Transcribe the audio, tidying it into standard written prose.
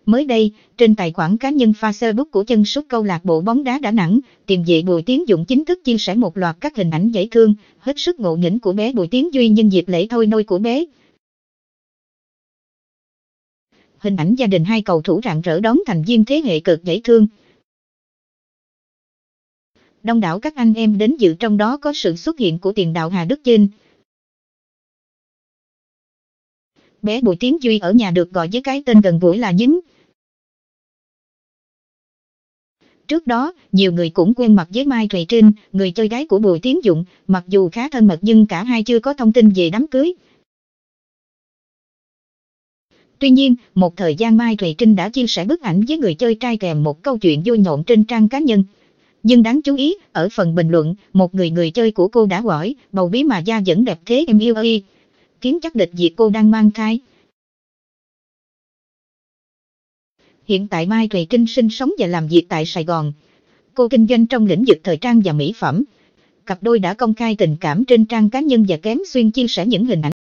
Mới đây, trên tài khoản cá nhân Facebook của chân sút câu lạc bộ bóng đá Đà Nẵng, tiền vệ Bùi Tiến Dũng chính thức chia sẻ một loạt các hình ảnh dễ thương, hết sức ngộ nghĩnh của bé Bùi Tiến Duy nhân dịp lễ thôi nôi của bé. Hình ảnh gia đình hai cầu thủ rạng rỡ đón thành viên thế hệ cực dễ thương. Đông đảo các anh em đến dự, trong đó có sự xuất hiện của tiền đạo Hà Đức Chinh. Bé Bùi Tiến Duy ở nhà được gọi với cái tên gần gũi là Nhính. Trước đó, nhiều người cũng quen mặt với Mai Thùy Trinh, người chơi gái của Bùi Tiến Dũng, mặc dù khá thân mật nhưng cả hai chưa có thông tin về đám cưới. Tuy nhiên, một thời gian Mai Thùy Trinh đã chia sẻ bức ảnh với người chơi trai kèm một câu chuyện vui nhộn trên trang cá nhân. Nhưng đáng chú ý, ở phần bình luận, một người chơi của cô đã hỏi, bầu bí mà da vẫn đẹp thế em yêu ơi, khiến chắc địch việc cô đang mang thai. Hiện tại Mai Thùy Trinh sinh sống và làm việc tại Sài Gòn. Cô kinh doanh trong lĩnh vực thời trang và mỹ phẩm. Cặp đôi đã công khai tình cảm trên trang cá nhân và kém xuyên chia sẻ những hình ảnh